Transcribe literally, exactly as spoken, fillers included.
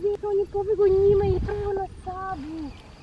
gdje on je pobjegao njima i prvo na Sabu.